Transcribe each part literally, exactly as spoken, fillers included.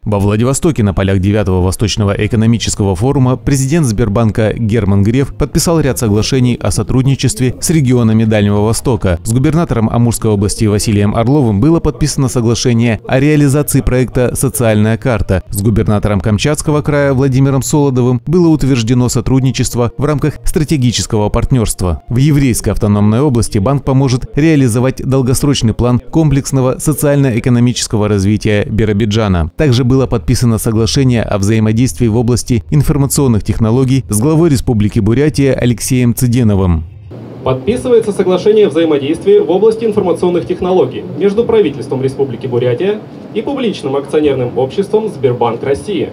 Во Владивостоке на полях девятого Восточного экономического форума президент Сбербанка Герман Греф подписал ряд соглашений о сотрудничестве с регионами Дальнего Востока. С губернатором Амурской области Василием Орловым было подписано соглашение о реализации проекта «Социальная карта». С губернатором Камчатского края Владимиром Солодовым было утверждено сотрудничество в рамках стратегического партнерства. В Еврейской автономной области банк поможет реализовать долгосрочный план комплексного социально-экономического развития Биробиджана. Также было подписано соглашение о взаимодействии в области информационных технологий с главой Республики Бурятия Алексеем Цыденовым. Подписывается соглашение о взаимодействии в области информационных технологий между правительством Республики Бурятия и публичным акционерным обществом Сбербанк России.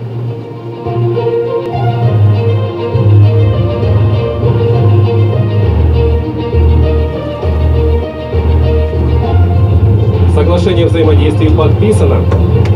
Соглашение о взаимодействии подписано.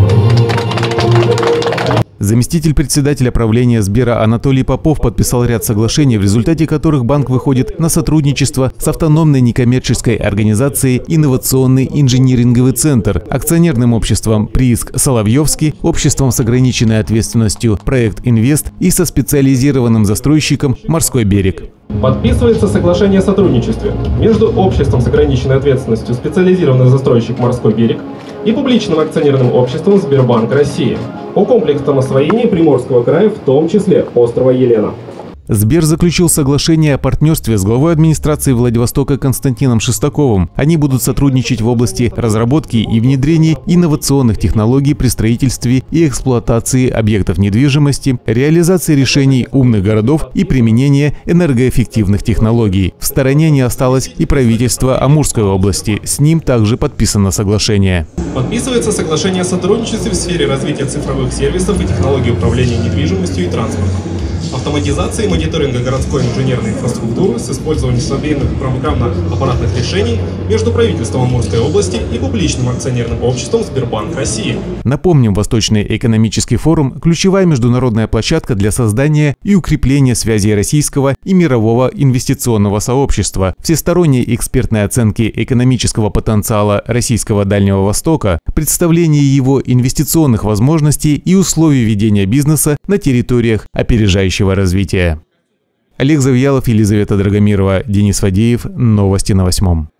Заместитель председателя правления Сбера Анатолий Попов подписал ряд соглашений, в результате которых банк выходит на сотрудничество с автономной некоммерческой организацией «Инновационный инжиниринговый центр», акционерным обществом «Прииск Соловьевский», обществом с ограниченной ответственностью «Проект Инвест» и со специализированным застройщиком «Морской берег». Подписывается соглашение о сотрудничестве между обществом с ограниченной ответственностью «Специализированный застройщик «Морской берег» и публичным акционерным обществом Сбербанк России о комплексном освоении Приморского края, в том числе острова Елена. Сбер заключил соглашение о партнерстве с главой администрации Владивостока Константином Шестаковым. Они будут сотрудничать в области разработки и внедрения инновационных технологий при строительстве и эксплуатации объектов недвижимости, реализации решений умных городов и применения энергоэффективных технологий. В стороне не осталось и правительство Амурской области. С ним также подписано соглашение. Подписывается соглашение о сотрудничестве в сфере развития цифровых сервисов и технологий управления недвижимостью и транспортом, автоматизации и мониторинга городской инженерной инфраструктуры с использованием современных программно-аппаратных решений между правительством Амурской области и публичным акционерным обществом Сбербанк России. Напомним, Восточный экономический форум – ключевая международная площадка для создания и укрепления связей российского и мирового инвестиционного сообщества, всесторонней экспертной оценки экономического потенциала российского Дальнего Востока, представления его инвестиционных возможностей и условий ведения бизнеса на территориях опережающего развития. Олег Завьялов, Елизавета Драгомирова, Денис Фадеев. Новости на восьмом.